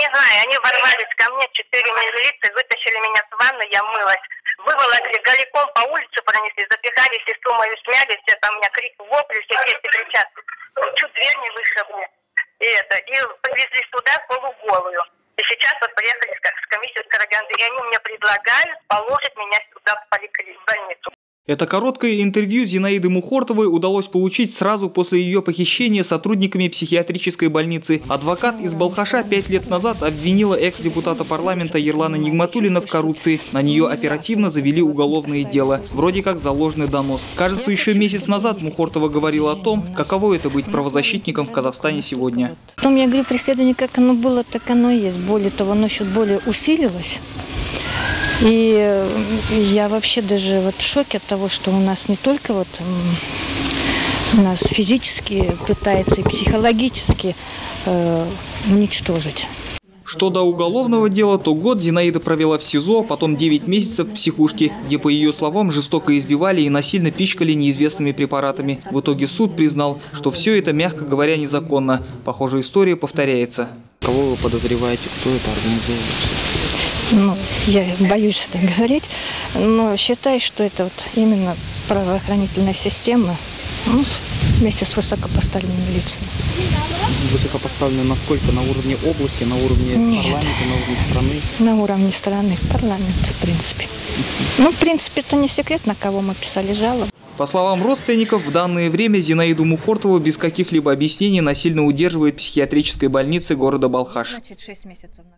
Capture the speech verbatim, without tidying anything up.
знаю, они ворвались ко мне, четыре милиции, вытащили меня с ванны, я мылась. Выволокли, голиком по улице пронесли, запихали, сестру мою сняли, все там у меня крик, вопли, все дети кричат. Чуть дверь не вышибли. И это, и повезли сюда полуголую. И сейчас вот приехали с комиссией с Караганды, и они мне предлагают положить меня сюда в поликлинику, в больницу. Это короткое интервью Зинаиды Мухортовой удалось получить сразу после ее похищения сотрудниками психиатрической больницы. Адвокат из Балхаша пять лет назад обвинила экс-депутата парламента Ерлана Нигматуллина в коррупции. На нее оперативно завели уголовное дело. Вроде как за ложный донос. Кажется, еще месяц назад Мухортова говорила о том, каково это быть правозащитником в Казахстане сегодня. Потом я говорю, преследование как оно было, так оно и есть. Более того, оно еще более усилилось. И я вообще даже вот в шоке от того, что у нас не только вот нас физически пытается и психологически э, уничтожить. Что до уголовного дела, то год Зинаида провела в СИЗО, потом девять месяцев в психушке, где, по ее словам, жестоко избивали и насильно пичкали неизвестными препаратами. В итоге суд признал, что все это, мягко говоря, незаконно. Похожая история повторяется. Кого вы подозреваете, кто это организовывал? Ну, я боюсь это говорить, но считаю, что это вот именно правоохранительная система, ну, вместе с высокопоставленными лицами. Высокопоставленные насколько? На уровне области, на уровне Нет. парламента, на уровне страны? На уровне страны, парламента, в принципе. Ну, в принципе, это не секрет, на кого мы писали жалобу. По словам родственников, в данное время Зинаиду Мухортову без каких-либо объяснений насильно удерживает в психиатрической больнице города Балхаш.